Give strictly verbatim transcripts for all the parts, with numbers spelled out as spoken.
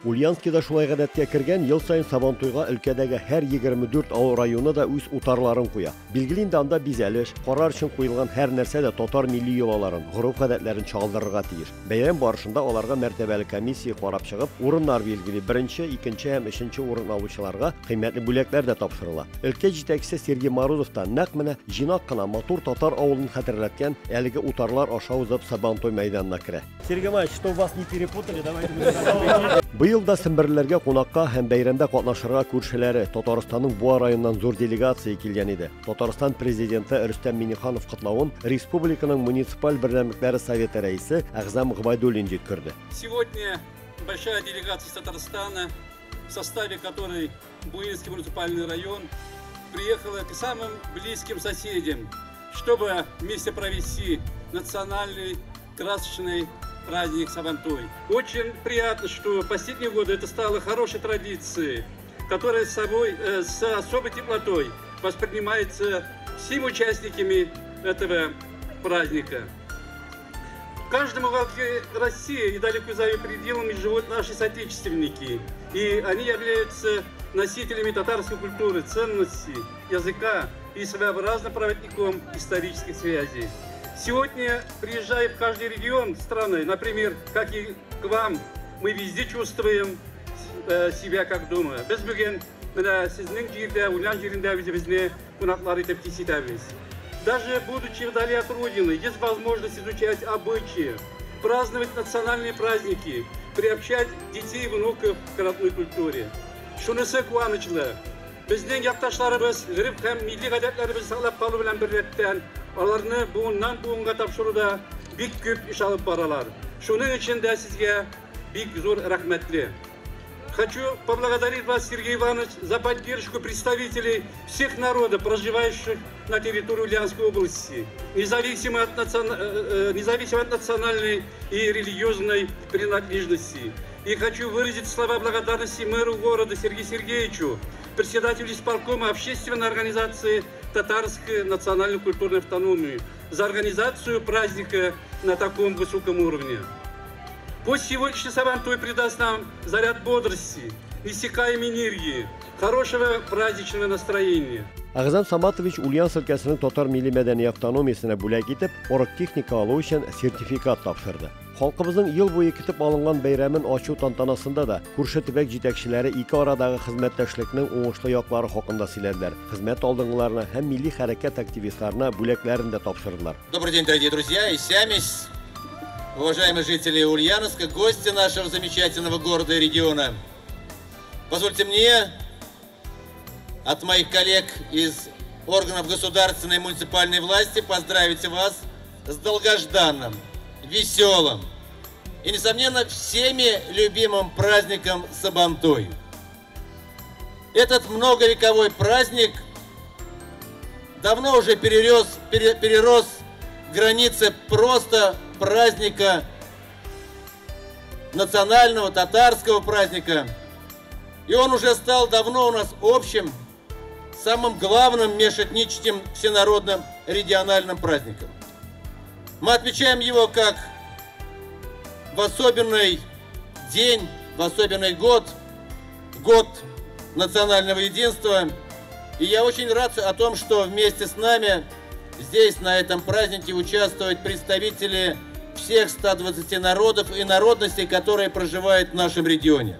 Ульяновскида шулай гадәткә кергән, ел сайын Сабантуйга өлкәдәге һәр егерме дүрт авыл районы да үз утарларын куя. Билгеле инде анда бизәлеш, карар өчен куелган һәр нәрсә дә татар милли йолаларын, гореф-гадәтләрен чагылдырырга тиеш. Бәйрәм барышында аларга мәртәбәле комиссия карап чыгып, урыннар билгели беренче, икенче һәм өченче урын алучыларга кыйммәтле бүләкләр дә тапшырыла. Өлкә җитәкчесе Сергей Морозов та нәкъ менә җинак кына матур татар авылын хәтерләткән әлеге утарлар аша узып Сабантуй мәйданына керә. Сергей Иванович, что вас не перепутали, давайте. Быел да семберләргә кунакка һәм бәйрәмдә катнашырга күршеләре Татарстанның Буа районыннан зур делегация килгән иде. Татарстан президенты Рөстәм Миңнеханов котлавын республиканың муниципаль берәмлекләре советы рәисе Әгъзам Габайдуллин җиткерде. Сегодня большая делегация из Татарстана, в составе которой Буинский муниципальный район, приехала к самым близким соседям, чтобы вместе провести национальный красочный праздник Сабантуй. Очень приятно, что в последние годы это стало хорошей традицией, которая с собой, э, с особой теплотой воспринимается всеми участниками этого праздника. В каждом уголке России и далеко за ее пределами живут наши соотечественники, и они являются носителями татарской культуры, ценностей, языка и своеобразным проводником исторических связей. Сегодня, приезжая в каждый регион страны, например, как и к вам, мы везде чувствуем э, себя как дома. Без бүгін, сіздің жерде, Ульян жерінде өзімізне қонақтар етіп кесетеміз. Даже будучи вдали от родины, есть возможность изучать обычаи, праздновать национальные праздники, приобщать детей и внуков к родной культуре. Шунысы куанычлы. Біздің якташларыбыз, ғырып һәм милли гадәтләребез саклап калу белән берлектән, аларны буыннан буынга тапшыруда бик күп эш алып баралар. Шуның өчен дә сезгә бик зур рәхмәтле. Хочу поблагодарить вас, Сергей Иванович, за поддержку представителей всех народов, проживающих на территории Ульяновской области, независимо от, национ... независимо от национальной и религиозной принадлежности. И хочу выразить слова благодарности мэру города Сергею Сергеевичу, председателю исполкома общественной организации Татарской национальной культурной автономии за организацию праздника на таком высоком уровне. Пусть сегодняшний Сабантуй придаст нам заряд бодрости, неиссякаемой энергии, хорошего праздничного настроения. Әгъзам Саматович Ульяновск өлкәсенең татар милли мәдәни автономиясенә бүләк итеп, оргтехника алу өчен сертификат тапшырды. Халкыбызның ел буе көтеп алынган бәйрәмен ачу тантанасында да күрше төбәк җитәкчеләре ике арадагы хезмәттәшлекнең уңышлы яклары хакында сөйләделәр. Хезмәт алдынгыларына һәм милли хәрәкәт активистларына бүләкләрен дә тапшырдылар. Добрый день, дорогие друзья и сямись, уважаемые жители Ульяновска, гости нашего замечательного города и региона. Позвольте мне от моих коллег из органов государственной и муниципальной власти поздравить вас с долгожданным, веселым и, несомненно, всеми любимым праздником Сабантуй. Этот многовековой праздник давно уже перерос, пере, перерос границы просто праздника, национального татарского праздника. И он уже стал давно у нас общим, самым главным межэтническим всенародным региональным праздником. Мы отмечаем его как в особенный день, в особенный год, год национального единства. И я очень рад о том, что вместе с нами здесь, на этом празднике, участвуют представители всех ста двадцати народов и народностей, которые проживают в нашем регионе.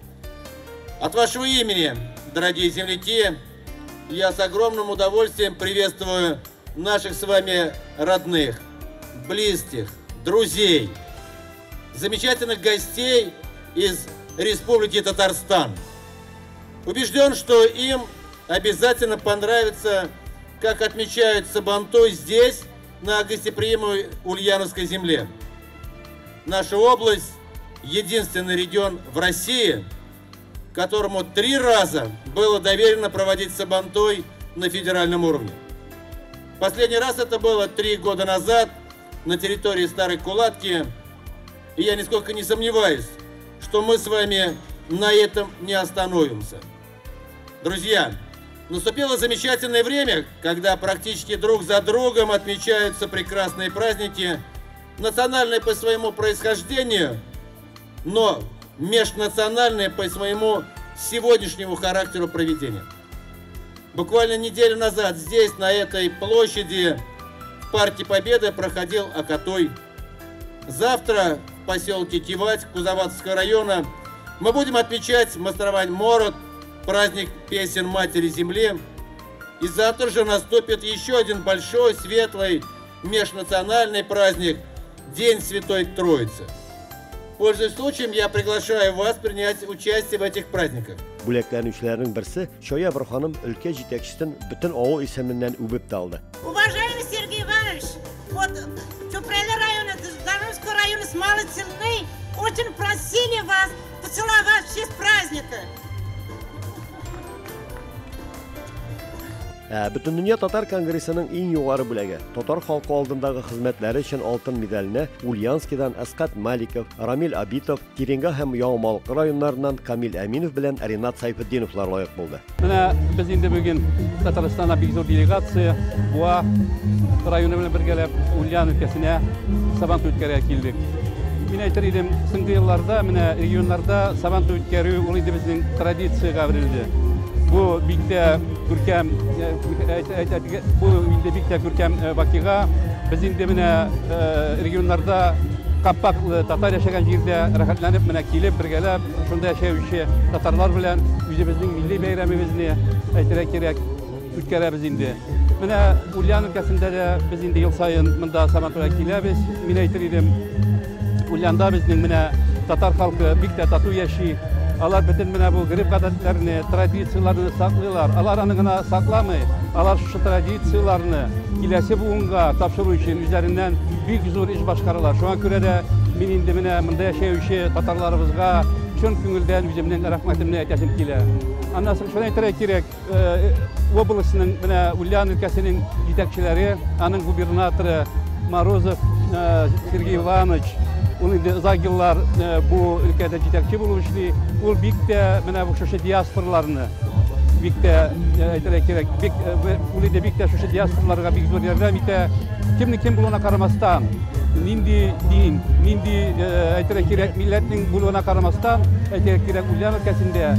От вашего имени, дорогие земляки, я с огромным удовольствием приветствую наших с вами родных, близких, друзей, замечательных гостей из Республики Татарстан. Убежден, что им обязательно понравится, как отмечают Сабантуй здесь, на гостеприимной Ульяновской земле. Наша область – единственный регион в России, которому три раза было доверено проводить Сабантуй на федеральном уровне. Последний раз это было три года назад на территории Старой Кулатки, и я нисколько не сомневаюсь, что мы с вами на этом не остановимся. Друзья, наступило замечательное время, когда практически друг за другом отмечаются прекрасные праздники, национальные по своему происхождению, но межнациональное по своему сегодняшнему характеру проведения. Буквально неделю назад здесь, на этой площади, в Парке Победы проходил Акатой. Завтра в поселке Кивать Кузоватского района мы будем отмечать Мастровань Мород, праздник песен Матери Земли. И завтра же наступит еще один большой, светлый, межнациональный праздник – День Святой Троицы. Пользуясь случаем, я приглашаю вас принять участие в этих праздниках. Бүләкләнүчеләрнең берсе Шоя бер ханым өлкә җитәкчесен бөтен авыл исеменнән үбеп тә алды. Уважаемый Сергей Иванович, вот Чупрайли района, Даровской район с Малой Целны очень просили вас поцеловать в честь праздника. Butun Dünya Tatar Kongresining eng yuqori бүләге Tatar xalqi oldindagi xizmatlari uchun oltin medalini Ulyanskdan Asqat Malikov, Ramil Abitov, Terenga һәм Яңамалык районнарынан Камил Әминов белән Ринат Сайфетдиновлар лайык булды. Менә без инде бүген Татарстанга бик зур делегация Буа районы белән бергәләп Ульян өлкәсенә Сабантуй үткәрергә килдек. Мин әйтер идем, соңгы елларда менә регионнарда Сабантуй үткәрү ул инде безнең традициягә әверелде. Bu birlikte Görkem, bu inde birlikte Görkem vakıga biz inde mine regionlarda kapak Tatar yaşayan yerde rahatlanıp mine kilip birgelep şunda yaşayışı Tatarlar bilen yüzümüzün milli bayramımızını aytıra kerek ütkere biz inde. Mine Ulyan ülkesinde de biz inde yıl sayın mında Samantoya kilebiz. Mine aytır idim Ulyan'da bizden mine Tatar halkı birlikte tatu yaşı. Alar bütün mine bu grip adetlerini, tradisiyalarını saklıyorlar. Alar anıgına saklamay. Alar şu tradisiyalarını kilesi buğunga tapşırı için üzerinden büyük zor iş başkarılar. Şu an göre de min indi mine mında yaşayışı Tatarlarımızga şun küngülden bizimden rahmetimle etəsim kile. Anlasın şuna itirak gerek областının mine Ulyan ülkesinin yetekçileri, anın gubernatörü Morozov Sergey Ivanoviç. Onun da uzak yıllar bu ülkede yetekçi bulmuştu. O birlikte bu şu diasporalarını birlikte aytarak gerek, bu da birlikte şu diasporalarga bir zor yardım ite. Kimni kim buluna karamastan, nindi din, nindi aytarak gerek milletin buluna karamastan, aytarak gerek Ulyan ülkesinde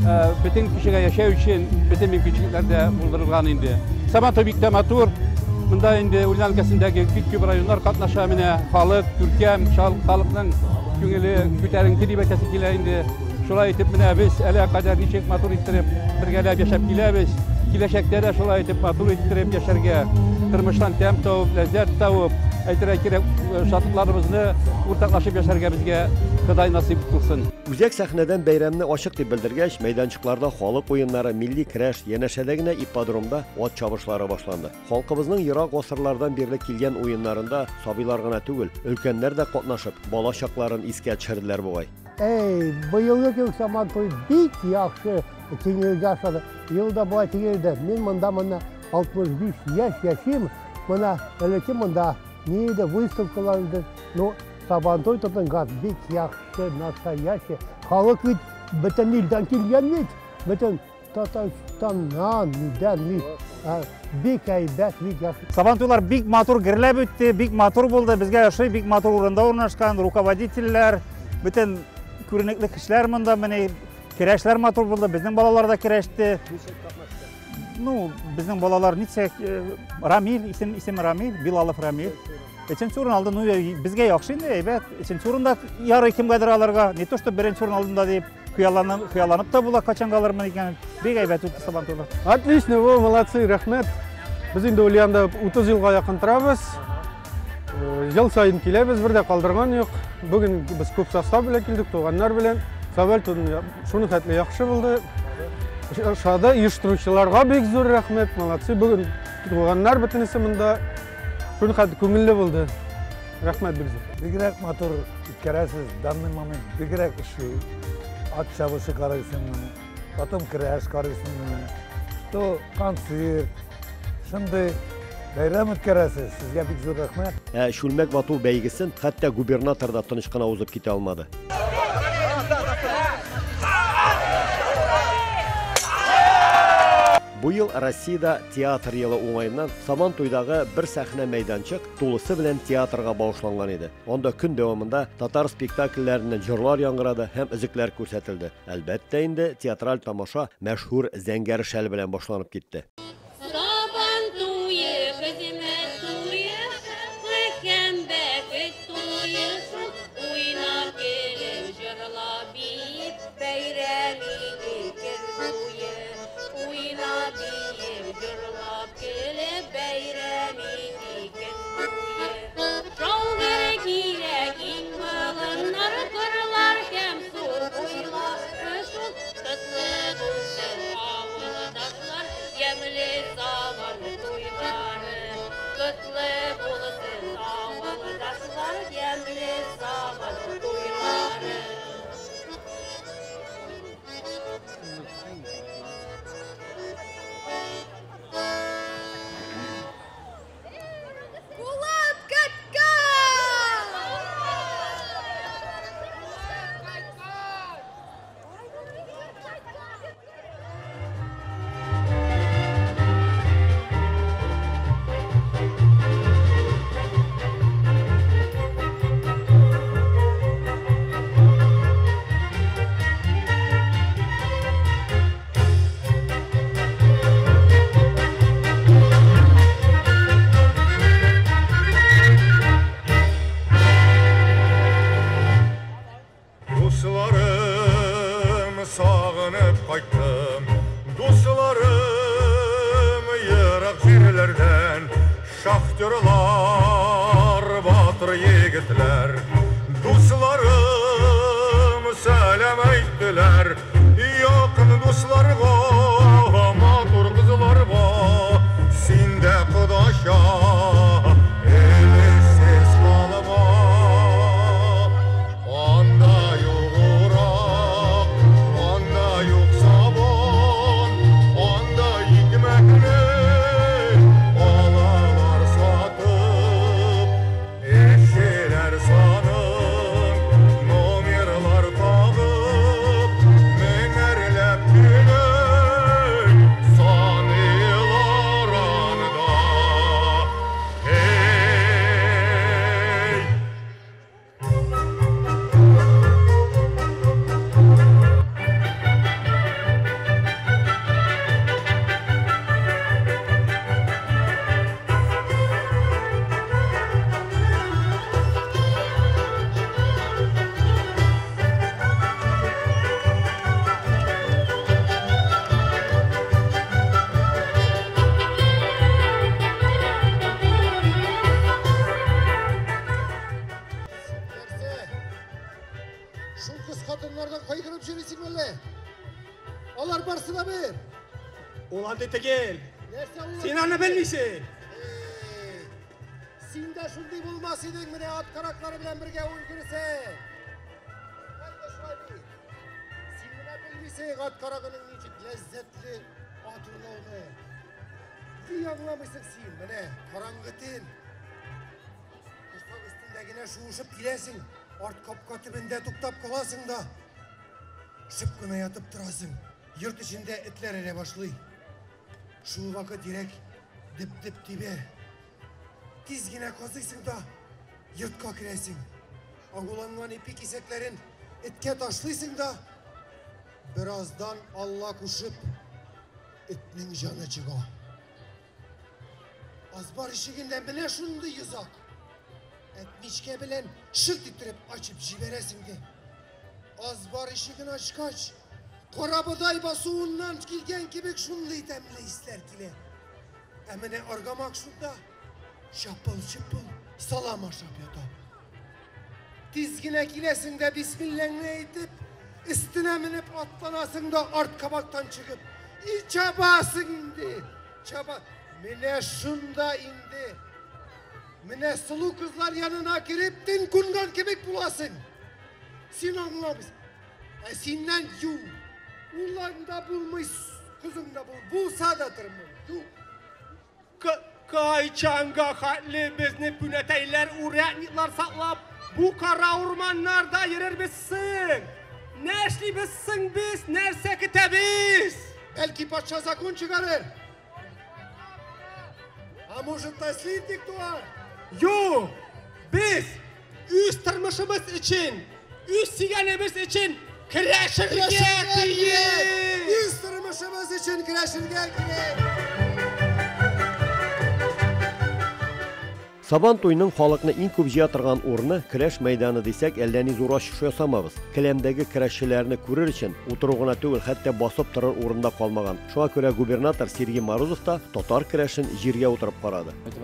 bütün kişiler yaşayan için bütün mümkünlerde bulunurlar indi. Samantoy birlikte matur. Bunda indi Ulyan ülkesindeki küçük rayonlar katnaşa mine halk, Görkem, halkның köngeli kötәренке дип әйтәсе килә инде. Шулай итеп менә без әле кадәр ничек матур иттереп бергәләп яшәп киләбез. Киләчәктә дә шулай итеп матур иттереп яшәргә, тормыштан тәм табып, ләззәт табып, әйтергә кирәк шатлыкларыбызны уртаклашып яшәргә безгә Ходай насыйп кылсын. Үзәк сәхнәдән бәйрәмне ачык дип белдергәч, мәйданчыкларда халык уеннары, милли көрәш, янәшәдә генә ипподромда ат чабышлары башланды. Халкыбызның ерак гасырлардан бирле килгән уеннарында сабыйлар гына түгел, өлкәннәр дә катнашып, бала чакларын искә төшерделәр бугай. Эй, быелгы Самантой бик яхшы киңәйгә ашады. Елда була тигәндә, мин монда монда алтмыш биш яшь яшим, мона элеке монда ниде выставкаларда, но Сабантуй тотынган бик яхшы, настоящий. Халык бит бөтен илдән килгән бит. Бөтен Татарстаннан, илдән бит. Бик әйбәт, бик яхшы. Сабантуйлар бик матур гөрләп үтте, бик матур булды. Безгә яшый, бик матур урында урнашкан руководительләр, бөтен күренекле кешеләр монда менә көрәшләр матур булды. Безнең балалар да көрәште. Ну, безнең балалар ничек Рамил, исем исем Рамил, Билалов Рамил. Üçüncü урын алды, ну безгә яхшы инде, әйбәт. Üçüncü урында ярый кемгәдер аларга, не то что беренче урын алдында дип кыяланып, кыяланып та була качан алырмын икән. Бик әйбәт үтте Сабантуйлар. Отлично, вы молодцы, рәхмәт. Без инде Ульянда утыз елга якын торабыз. Ел сайын киләбез, бердә калдырган юк. Бүген без күп состав белән килдек, туганнар белән. Сабантуй шуны хәтле яхшы булды. Шада оештыручыларга бик зур рәхмәт, молодцы. Бүген туганнар бөтенесе монда шуны хәтле күңелле булды. Рәхмәт бик зур. Бигрәк матур үткәрәсез, данный момент бигрәк эшле. Ат чабышы карыйсыңмы, потом көрәш карыйсыңмы, то концерт, шундый бәйрәм үткәрәсез. Сезгә бик зур рәхмәт. Ә Шүлмәк вату бәйгесен хәтта губернатор да тыныч кына узып китә алмады. Бу ел Россиядә театр елы уңайыннан Сабантуйдагы бер сәхнә мәйданчык тулысы белән театрга багышланган иде. Анда көн дәвамында татар спектакльләреннән җырлар яңгырады һәм өзекләр күрсәтелде. Әлбәттә инде театраль тамаша мәшһүр Зәңгәр шәл белән башланып китте. Şahtörler, batır yigitler, dostlarım selam ettiler. Yakın dostlarga, matur kızlarga, sinde kudaşa, elsiz kalma. Anda yok uğrak, anda yok sabun, anda hikmetli. Onlar barsına bir. Ulan de tegel. Sen anne bilmişsin. Sen de şunday bulmasaydın mene at karakları bilen birge oyun girse. Hayda şöyle. Sen mene bilmişsin at karakının niçin lezzetli atırlığını. Bir anlamışsın sen mene karangıtın. Kıştak üstündekine şuşup giresin. Art kapka tübünde tuktap kalasın da. Şıpkına yatıp durasın. Yurt içinde etler ele başlıyor. Şu vakit direk dip dip dibe. Dizgine kazıysın da yurtka kiresin. Angulangan ipi kiseklerin etke taşlıysın da birazdan Allah kuşup etnin canı çıga. Azbar işiginden bile şundu yüzak. Etmişke bilen şılt ittirip açıp jiberesin de. Azbar işigin açkaç. Korabıday basuğundan kilgen kibik şunlu temli ister kile. Emine argamak şunda. Şapıl şıpıl salama şapyata. Dizgine kilesinde bismillahını eğitip üstüne minip atlanasın da art kabaktan çıkıp çabasın indi. Çaba. Mine şunda indi. Mine sulu kızlar yanına girip din kungan kibik bulasın. Sen anlamışsın. E senden yu. Ulan da bulmuş, kızım da bul. Bulsa da tırmın. Yu. Kayçanga hatli bizni püneteyler uğrayanlar saklap bu kara ormanlarda yürür bizsin. Neşli bizsin biz, nerse kite biz. Belki paşa zakon çıkarır. А может, наследник туар? Yok. Biz üst tırmışımız için, üst siganemiz için kireşirge Biz tırmışımız için kireşirge kirek. Сабан туйның халыкны иң күп җыя торган урыны көрәш мәйданы дисәк, әллә ни зур ачыш ясамабыз. Келәмдәге көрәшчеләрне күрер өчен утыру гына түгел, хәтта басып торыр урында калмаган. Шуңа күрә губернатор Сергей Морозов та татар көрәшен җиргә утырып карады. Это,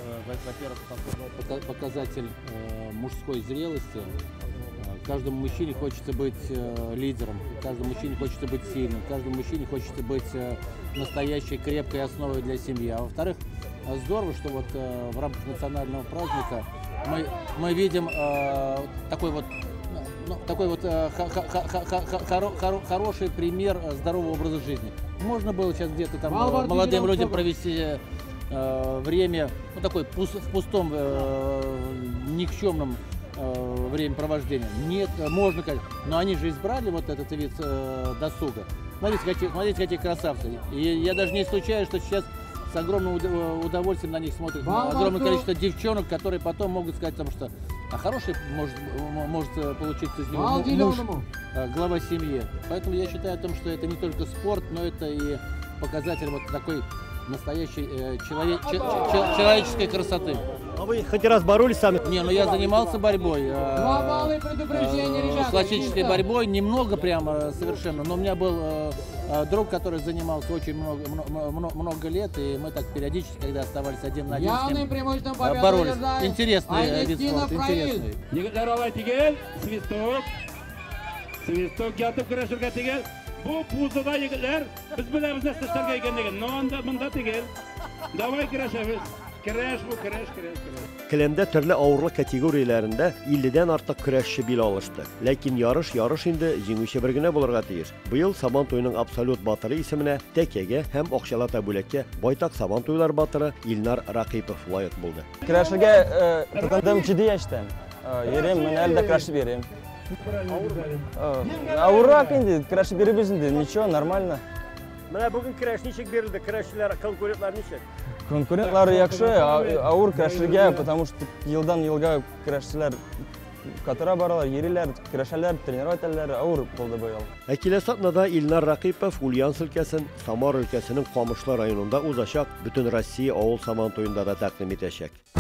во-первых, показатель мужской зрелости. Каждому мужчине хочется быть лидером, каждому мужчине хочется быть сильным, каждому мужчине хочется быть настоящей крепкой основой для семьи. А во-вторых, здорово, что вот э, в рамках национального праздника мы, мы видим э, такой вот, ну, такой вот э, ха -ха -ха -ха -ха хоро хоро хороший пример здорового образа жизни. Можно было сейчас где-то там э, молодым людям провести э, время, ну, такой пус в пустом, э, никчемном э, времяпровождения. Нет, можно, конечно, но они же избрали вот этот вид э, досуга. Смотрите, какие, смотрите, какие красавцы. И я даже не исключаю, что сейчас с огромным удовольствием на них смотрит огромное количество девчонок, которые потом могут сказать, потому что а хороший может, может получиться из него муж, глава семьи. Поэтому я считаю о том, что это не только спорт, но это и показатель вот такой настоящей э, человек, че, че, человеческой красоты. А вы хоть раз боролись сами? Не, ну я занимался борьбой, э, э, классической борьбой, немного прямо совершенно, но у меня был э, друг, который занимался очень много, много, много лет, и мы так периодически, когда оставались один на один, с ним боролись. Интересный вид спорта, интересный. Егитлер тигел, свисток, свисток ятып көрәшергә тигел. Bu buzda yigitler, biz bilemiz nasıl işlerge ekenligi. Nonda bunda tигел. Давай көрәшәбез. Көрәш bu, көрәш, көрәш, көрәş. Келәмдә төрле авырлык категорияләрендә илледән артык көрәшче бил алышты. Ләкин ярыш ярыш инде җиңүче бер генә булырга тиеш. Быел Сабан туйның абсолют батыры исеменә тәкәгә һәм акчалата бүләккә байтак Сабан туйлар батыры Илнар Ракыйпов лайык булды. Көрәшергә тотындым җиде яшьтән. Йөрем, мен әле дә көрәшеп йөрем. Авыррак инде, көрәшеп йөрибез инде, ничего, нормально. Менә бүген көрәш ничек бирелде? Көрәшчеләр, конкурентлар ничек? Конкурентлар яхшы, авыр көрәшергә, потому что елдан елга көрәшчеләр катыра баралар, йөриләр, көрәшәләр, тренировать итәләр, авыр булды быел. Ә киләсе атнада Илнар Ракыйпов Ульяновск өлкәсен, Самар өлкәсенең Камышлы районында узачак Бөтен Россия авыл Сабан туенда да тәкъдим итәчәк.